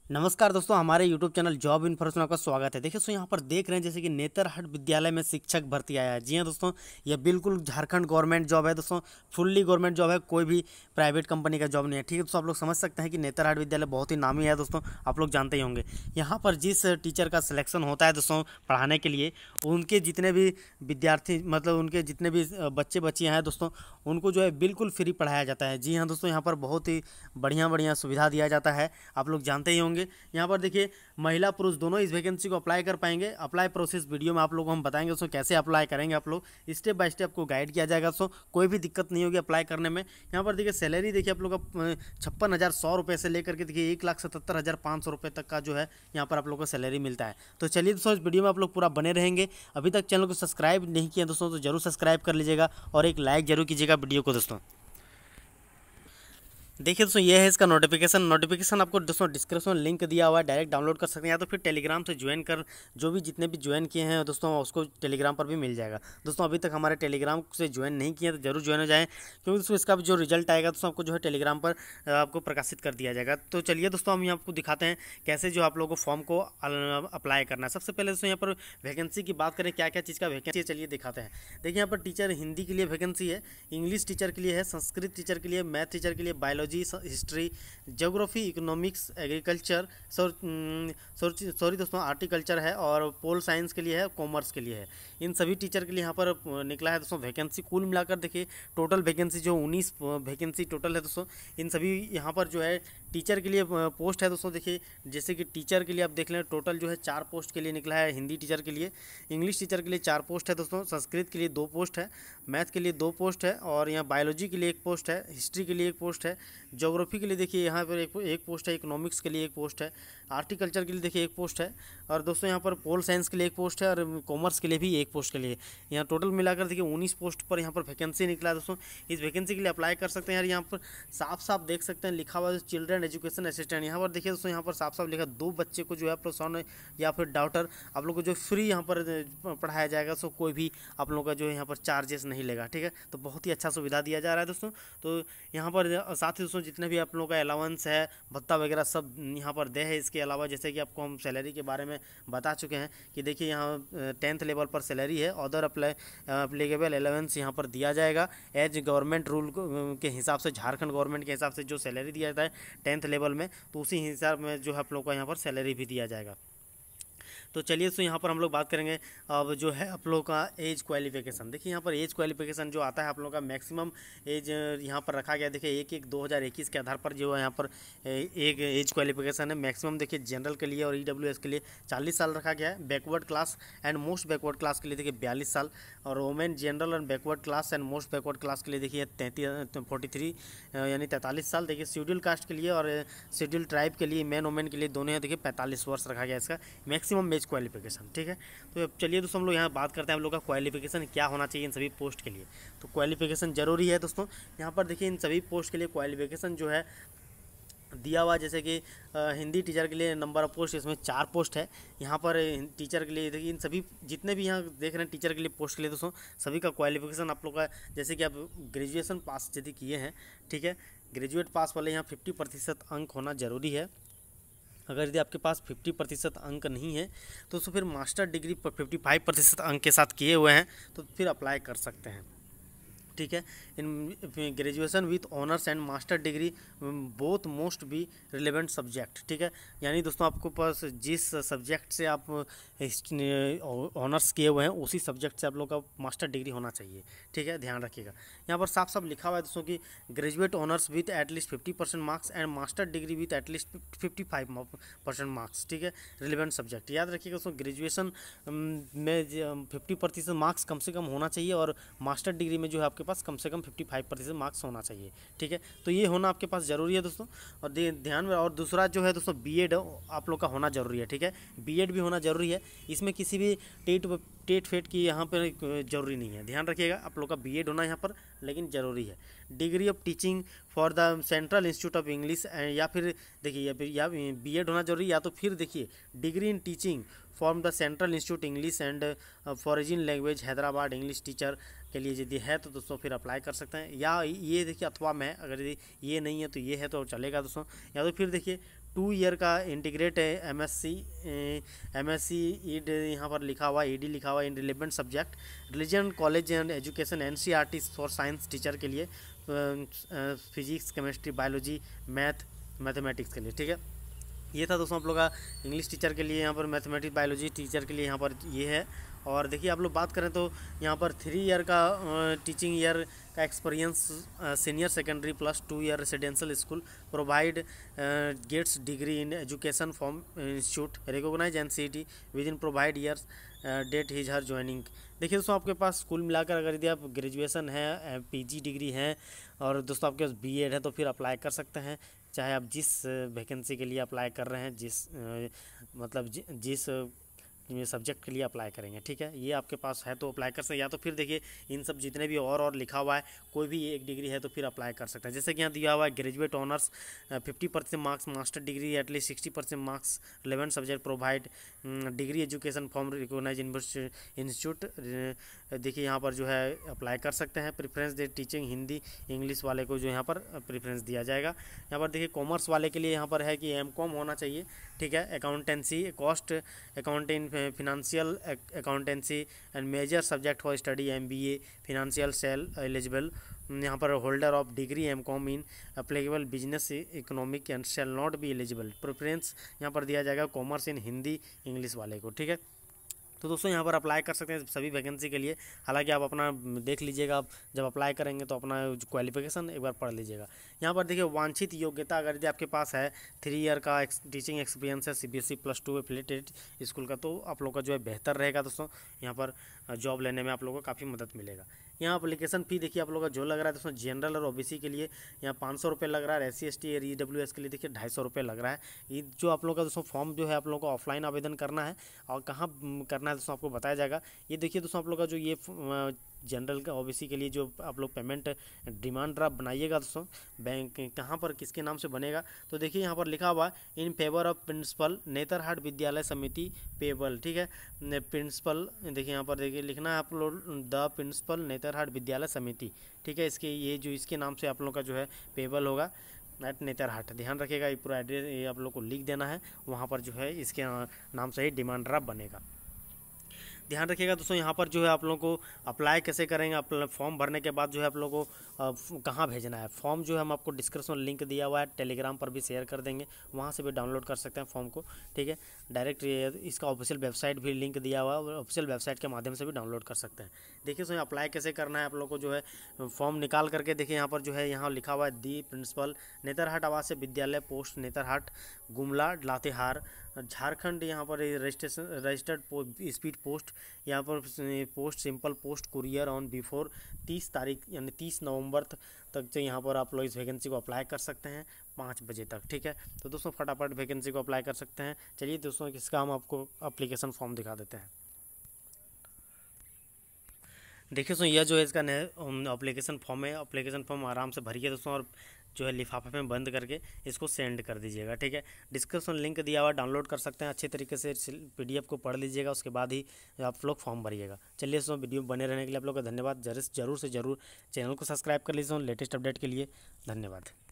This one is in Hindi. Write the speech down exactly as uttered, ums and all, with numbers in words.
नमस्कार दोस्तों, हमारे यूट्यूब चैनल जॉब इन्फॉर्मेशन का स्वागत है। देखिए दोस्तों, यहाँ पर देख रहे हैं जैसे कि नेतरहाट विद्यालय में शिक्षक भर्ती आया है। जी हाँ दोस्तों, यह बिल्कुल झारखंड गवर्नमेंट जॉब है दोस्तों, फुल्ली गवर्नमेंट जॉब है, कोई भी प्राइवेट कंपनी का जॉब नहीं है। ठीक है दोस्तों, आप लोग समझ सकते हैं कि नेतरहाट विद्यालय बहुत ही नामी है दोस्तों, आप लोग जानते ही होंगे। यहाँ पर जिस टीचर का सिलेक्शन होता है दोस्तों पढ़ाने के लिए, उनके जितने भी विद्यार्थी मतलब उनके जितने भी बच्चे बच्चियाँ हैं दोस्तों, उनको जो है बिल्कुल फ्री पढ़ाया जाता है। जी हाँ दोस्तों, यहाँ पर बहुत ही बढ़िया बढ़िया सुविधा दिया जाता है, आप लोग जानते ही होंगे। यहाँ पर देखिए, महिला पुरुष दोनों इस वैकेंसी को अप्लाई कर पाएंगे। अप्लाई प्रोसेस वीडियो में आप लोगों को हम बताएंगे दोस्तों, कैसे अप्लाई करेंगे। आप लोग स्टेप बाय स्टेप आपको गाइड किया जाएगा दोस्तों, कोई भी दिक्कत नहीं होगी अप्लाई करने में। यहाँ पर देखिए सैलरी देखिए आप लोग का छप्पन हज़ार सौ रुपये से लेकर के देखिए एक लाख सतहत्तर हज़ार पाँच सौ रुपये तक का जो है यहाँ पर आप लोग को सैलरी मिलता है। तो चलिए दोस्तों, इस वीडियो में आप लोग पूरा बने रहेंगे। अभी तक चैनल को सब्सक्राइब नहीं किया दोस्तों तो जरूर सब्सक्राइब कर लीजिएगा और एक लाइक जरूर कीजिएगा वीडियो को दोस्तों। देखिए दोस्तों, ये है इसका नोटिफिकेशन नोटिफिकेशन आपको दोस्तों डिस्क्रिप्शन में लिंक दिया हुआ है, डायरेक्ट डाउनलोड कर सकते हैं, या तो फिर टेलीग्राम से ज्वाइन कर, जो भी जितने भी ज्वाइन किए हैं दोस्तों उसको टेलीग्राम पर भी मिल जाएगा। दोस्तों अभी तक हमारे टेलीग्राम से ज्वाइन नहीं किए तो जरूर ज्वाइन हो जाएँ, क्योंकि दोस्तों इसका जो रिजल्ट आएगा दोस्तों आपको जो है टेलीग्राम पर आपको प्रकाशित कर दिया जाएगा। तो चलिए दोस्तों, हम यहाँ आपको दिखाते हैं कैसे जो आप लोगों को फॉर्म को अप्लाई करना है। सबसे पहले दोस्तों यहाँ पर वैकेंसी की बात करें, क्या क्या चीज़ का वैकेंसी है चलिए दिखाते हैं। देखिए यहाँ पर टीचर हिंदी के लिए वैकेंसी है, इंग्लिश टीचर के लिए है, संस्कृत टीचर के लिए, मैथ टीचर के लिए, biology, history, geography, economics, agriculture, sorry दोस्तों आर्टिकल्चर है, और पोल साइंस के लिए है, कॉमर्स के लिए है। इन सभी टीचर के लिए यहाँ पर निकला है दोस्तों वैकेंसी। कुल मिलाकर देखिए टोटल वैकेंसी जो उन्नीस वैकेंसी टोटल है दोस्तों। इन सभी यहाँ पर जो है टीचर के लिए पोस्ट है दोस्तों। देखिए जैसे कि टीचर के लिए आप देख लें, टोटल जो है चार पोस्ट के लिए निकला है। हिंदी टीचर के लिए, इंग्लिश टीचर के लिए चार पोस्ट है दोस्तों, संस्कृत के लिए दो पोस्ट है, मैथ के लिए दो पोस्ट है, और यहाँ बायोलॉजी के लिए एक पोस्ट है, हिस्ट्री के लिए एक पोस्ट है, ज्योग्राफी के लिए देखिए यहाँ पर एक एक पोस्ट है, इकोनॉमिक्स के लिए एक पोस्ट है, आर्टिकल्चर के लिए देखिए एक पोस्ट है, और दोस्तों यहाँ पर पोल साइंस के लिए एक पोस्ट है, और कॉमर्स के लिए भी एक पोस्ट के लिए। यहाँ टोटल मिलाकर देखिए उन्नीस पोस्ट पर यहाँ पर वैकेंसी निकला है दोस्तों। इस वैकेंसी के लिए अप्लाई कर सकते हैं। यार यहाँ पर साफ साफ देख सकते हैं लिखा हुआ है चिल्ड्रन एजुकेशन असिस्टेंट। यहाँ पर देखिए दोस्तों, यहाँ पर साफ साफ लिखा दो बच्चे को जो है प्रोत्साहन या फिर डाउटर आप लोग को जो फ्री यहाँ पर पढ़ाया जाएगा। सो कोई भी आप लोगों का जो है यहाँ पर चार्जेस नहीं लेगा। ठीक है, तो बहुत ही अच्छा सुविधा दिया जा रहा है दोस्तों। तो यहाँ पर साथ ही दोस्तों जितने भी आप लोगों का अलाउंस है, भत्ता वगैरह सब यहाँ पर दे है। इसके अलावा जैसे कि आपको हम सैलरी के बारे में बता चुके हैं कि देखिए यहाँ टेंथ लेवल पर सैलरी है, अदर अप्लाई अप्लीकेबल अलाउंस यहाँ पर दिया जाएगा एज गवर्नमेंट रूल के हिसाब से, झारखंड गवर्नमेंट के हिसाब से जो सैलरी दिया जाता है टेंथ लेवल में, तो उसी हिसाब में जो है आप लोग को यहाँ पर सैलरी भी दिया जाएगा। तो चलिए तो यहाँ पर हम लोग बात करेंगे अब जो है आप लोगों का एज क्वालिफिकेशन। देखिए यहाँ पर एज क्वालिफिकेशन जो आता है आप लोगों का मैक्सिमम एज यहाँ पर रखा गया। देखिए एक एक दो हज़ार इक्कीस के आधार पर जो है यहाँ पर एक एज क्वालिफिकेशन है। मैक्सिमम देखिए जनरल के लिए और ई डब्ल्यू एस के लिए चालीस साल रखा गया है। Backward class and most backward class के लिए देखिए बयालीस साल, और women general and backward class and most backward class के लिए देखिए तैंतीस फोर्टी थ्री यानी तैंतालीस साल। देखिए शेड्यूल कास्ट के लिए और शेड्यूल ट्राइब के लिए, मैन वोमेन के लिए दोनों है देखिए पैंतालीस वर्ष रखा गया इसका मैक्सिमम एज क्वालिफिकेशन। ठीक है, तो चलिए दोस्तों हम लोग यहाँ बात करते हैं हम लोग का क्वालिफिकेशन क्या होना चाहिए इन सभी पोस्ट के लिए। तो क्वालिफिकेशन जरूरी है दोस्तों। यहाँ पर देखिए इन सभी पोस्ट के लिए क्वालिफिकेशन जो है दिया हुआ, जैसे कि हिंदी टीचर के लिए नंबर ऑफ पोस्ट इसमें चार पोस्ट है। यहाँ पर टीचर के लिए देखिए इन सभी जितने भी यहाँ देख रहे हैं टीचर के लिए पोस्ट के लिए दोस्तों, सभी का क्वालिफिकेशन आप लोग का, जैसे कि आप ग्रेजुएशन पास यदि किए हैं, ठीक है, ग्रेजुएट पास वाले यहाँ फिफ्टी प्रतिशत अंक होना जरूरी है। अगर यदि आपके पास पचास प्रतिशत अंक नहीं है तो उसको फिर मास्टर डिग्री पर पचपन प्रतिशत अंक के साथ किए हुए हैं तो फिर अप्लाई कर सकते हैं। ठीक है, in graduation with honours and master degree both most be relevant subject. ठीक है, यानी दोस्तों आपको पास जिस सब्जेक्ट से आप ऑनर्स किए हुए हैं उसी सब्जेक्ट से आप लोग का मास्टर डिग्री होना चाहिए। ठीक है, ध्यान रखिएगा। यहाँ पर साफ साफ लिखा हुआ है दोस्तों कि graduate honours with at least fifty percent marks and master degree with at least fifty five percent marks. ठीक है, रिलेवेंट सब्जेक्ट याद रखिएगा दोस्तों। ग्रेजुएशन में फिफ्टी प्रतिशत मार्क्स कम से कम होना चाहिए, और मास्टर डिग्री में जो है आपके पास कम से कम पचपन प्रतिशत मार्क्स होना चाहिए। ठीक है, तो ये होना आपके पास ज़रूरी है दोस्तों, और ध्यान में। और दूसरा जो है दोस्तों बीएड आप लोग का होना ज़रूरी है। ठीक है, बीएड भी होना ज़रूरी है। इसमें किसी भी टेट टेट फेट की यहाँ पर ज़रूरी नहीं है, ध्यान रखिएगा। आप लोग का बीएड होना यहाँ पर लेकिन ज़रूरी है। Degree of teaching for the central institute of English, या फिर देखिए या फिर या बीएड होना जरूरी, या तो फिर देखिए degree in teaching from the central institute English and foreign language Hyderabad English teacher के लिए यदि है तो दोस्तों फिर अप्लाई कर सकते हैं, या ये देखिए अथवा में अगर यदि ये नहीं है तो ये है तो चलेगा दोस्तों। या तो फिर देखिए टू ईयर का इंटीग्रेट है M S C M S C ed यहाँ पर लिखा हुआ, ई डी लिखा हुआ in relevant subject regional college and education N C R T for science teacher के लिए, physics chemistry biology math mathematics के लिए, ठीक है। ये था दोस्तों आप लोग का इंग्लिश टीचर के लिए, यहाँ पर मैथमेटिक्स बायोलॉजी टीचर के लिए यहाँ पर ये है। और देखिए आप लोग बात करें तो यहाँ पर थ्री ईयर का टीचिंग ईयर का experience senior secondary plus two year residential school provide gets degree in education from institute recognise N C T with in provide years date his her joining. देखिए दोस्तों आपके पास स्कूल मिलाकर अगर यदि आप ग्रेजुएशन है, पीजी डिग्री है और दोस्तों आपके पास बीएड है तो फिर अप्लाई कर सकते हैं, चाहे आप जिस वैकेंसी के लिए अप्लाई कर रहे हैं, जिस मतलब जि, जिस सब्जेक्ट के लिए अप्लाई करेंगे, ठीक है। ये आपके पास है तो अप्लाई कर सकते हैं, या तो फिर देखिए इन सब जितने भी और और लिखा हुआ है कोई भी एक डिग्री है तो फिर अप्लाई कर सकते हैं। जैसे कि यहाँ दिया हुआ है graduate honours fifty percent marks, master degree at least sixty percent marks, relevant subject provide degree education from recognise institute. देखिए यहाँ पर जो है अप्लाई कर सकते हैं। प्रेफरेंस दे टीचिंग हिंदी इंग्लिश वाले को जो यहाँ पर प्रेफरेंस दिया जाएगा। यहाँ पर देखिए कॉमर्स वाले के लिए यहाँ पर है कि एम कॉम होना चाहिए, ठीक है। Accountancy cost accounting financial accountancy and major subject for study M B A financial shall eligible. यहाँ पर holder of degree M com in applicable business economic and shall not be eligible. Preference यहाँ पर दिया जाएगा कॉमर्स इन हिंदी इंग्लिश वाले को, ठीक है। तो दोस्तों यहाँ पर अप्लाई कर सकते हैं सभी वैकेंसी के लिए। हालांकि आप अपना देख लीजिएगा, आप जब अप्लाई करेंगे तो अपना क्वालिफिकेशन एक बार पढ़ लीजिएगा। यहाँ पर देखिए वांछित योग्यता अगर यदि आपके पास है थ्री ईयर का टीचिंग एक्सपीरियंस है CBSE plus two affiliated school का, तो आप लोग का जो है बेहतर रहेगा दोस्तों। यहाँ पर जॉब लेने में आप लोगों को काफ़ी मदद मिलेगा। यहाँ एप्लीकेशन फ़ी देखिए आप लोग का जो लग रहा है दोस्तों, जनरल और ओबीसी के लिए यहाँ पाँच सौ रुपये लग रहा है, एस सी एस टी और ई डब्ल्यू एस के लिए देखिए ढाई सौ रुपये लग रहा है। ये जो आप लोग का दोस्तों फॉर्म जो है आप लोगों को ऑफलाइन आवेदन करना है, और कहाँ करना है दोस्तों आपको बताया जाएगा। ये देखिए दोस्तों आप लोग का जो ये जनरल का ओबीसी के लिए जो आप लोग पेमेंट डिमांड ड्राफ्ट बनाइएगा दोस्तों, बैंक कहाँ पर किसके नाम से बनेगा, तो देखिए यहाँ पर लिखा हुआ in favour of principal Netarhat Vidyalaya Samiti payable, ठीक है। प्रिंसिपल देखिए यहाँ पर देखिए लिखना है आप लोग द प्रिंसिपल नेतरहाट विद्यालय समिति, ठीक है। इसके ये जो इसके नाम से आप लोग का जो है पेबल होगा एट नेतरहाट, ध्यान रखिएगा। ये पूरा एड्रेस ये आप लोग को लिख देना है, वहाँ पर जो है इसके नाम से ही डिमांड ड्राफ्ट बनेगा। ध्यान रखिएगा दोस्तों। यहाँ पर जो है आप लोगों को अप्लाई कैसे करेंगे, आप फॉर्म भरने के बाद जो है आप लोगों को कहाँ भेजना है। फॉर्म जो है हम आपको डिस्क्रिप्शन लिंक दिया हुआ है, टेलीग्राम पर भी शेयर कर देंगे, वहाँ से भी डाउनलोड कर सकते हैं फॉर्म को, ठीक है। डायरेक्ट इसका ऑफिशियल वेबसाइट भी लिंक दिया हुआ है, ऑफिशियल वेबसाइट के माध्यम से भी डाउनलोड कर सकते हैं। देखिए दोस्तों अप्लाई कैसे करना है आप लोग को जो है फॉर्म निकाल करके देखिए यहाँ पर जो है यहाँ लिखा हुआ है दी प्रिंसिपल नेतरहाट आवासीय विद्यालय पोस्ट नेतरहाट गुमला लातेहार झारखंड। यहाँ पर रजिस्ट्रेशन रजिस्टर्ड स्पीड पोस्ट, यहाँ पर post simple post courier on before तीस तारीख यानी तीस नवंबर तक जो यहाँ पर आप लोग इस वैकेंसी को अप्लाई कर सकते हैं पाँच बजे तक, ठीक है। तो दोस्तों फटाफट वैकेंसी को अप्लाई कर सकते हैं। चलिए दोस्तों इसका हम आपको अप्लीकेशन फॉर्म दिखा देते हैं। देखिए दोस्तों यह जो है इसका अप्लीकेशन फॉर्म है, अप्लीकेशन फॉर्म आराम से भरिए दोस्तों, और जो है लिफाफे में बंद करके इसको सेंड कर दीजिएगा, ठीक है। डिस्क्रिप्शन लिंक दिया हुआ डाउनलोड कर सकते हैं, अच्छे तरीके से पीडीएफ को पढ़ लीजिएगा, उसके बाद ही आप लोग फॉर्म भरिएगा। चलिए दोस्तों वीडियो बने रहने के लिए आप लोग का धन्यवाद। जरूर से जरूर चैनल को सब्सक्राइब कर लीजिए लेटेस्ट अपडेट के लिए। धन्यवाद।